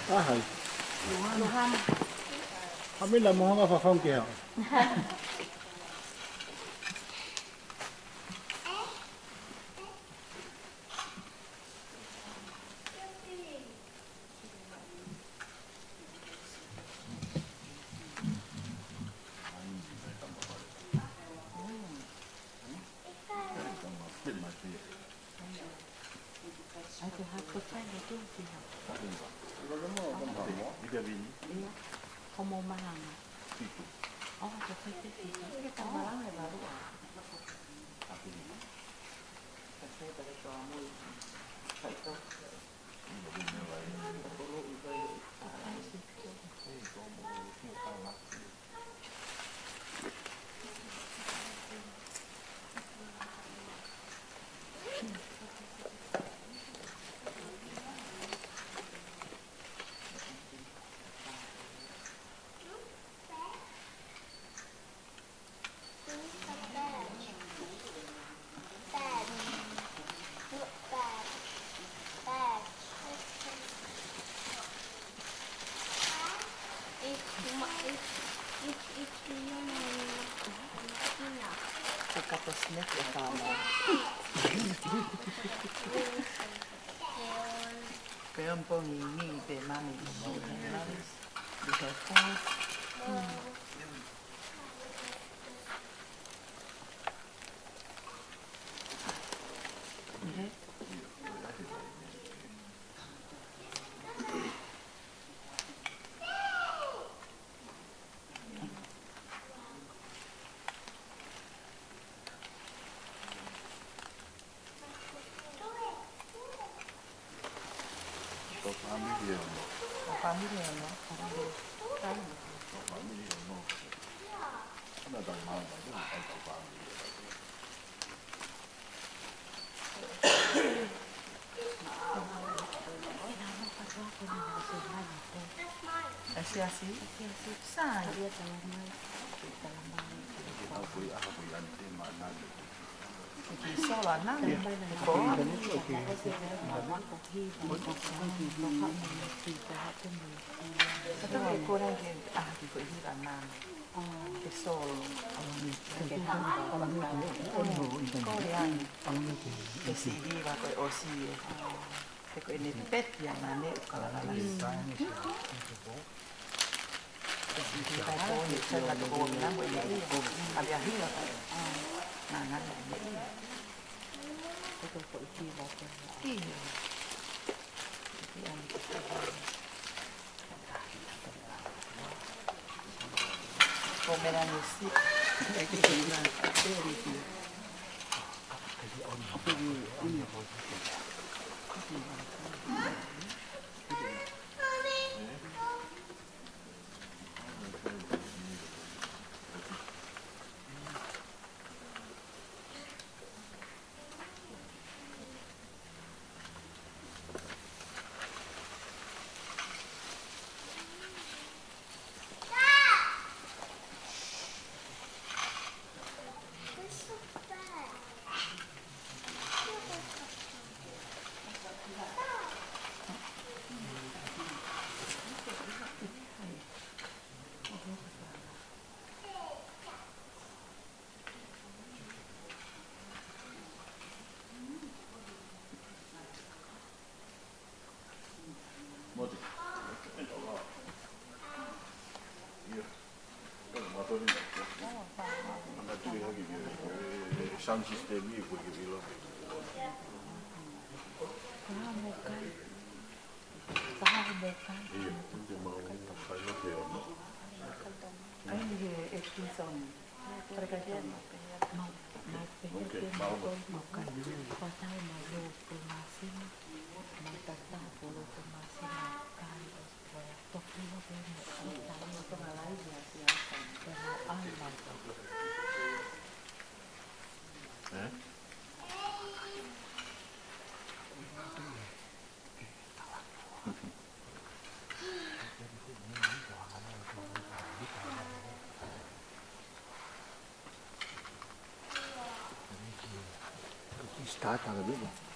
À hay. Luhan. Không biết là món có không kìa. Aku hapus saja tu pihak. Iya. Kamu mau mahal? Oh, aku pikir kita malam ya baru. Saya pada suami. Itu. Kapasnya utama. Peompong ini bemani nalis dihafal. Família, não? Assim, assim? Sai. Solar nang ko tapi kurang ke di ko hira nang ke sol ke hang ko yang ke sidi va ko osi ke ko ini pet yang nane kala la ke sidi va ko ni sala ko nang ko ini abia hira nah ini itu kok isi baca iya yang komeran isi itu bilang dari itu apa ini sound sistemi pergi bilang iya itu mau saya dia ini extinção percasian mau mau makan pasal malu pemasin mata polo pemasin makan topi lo punya tahu itu ngalai dia siapa dan Start on the river.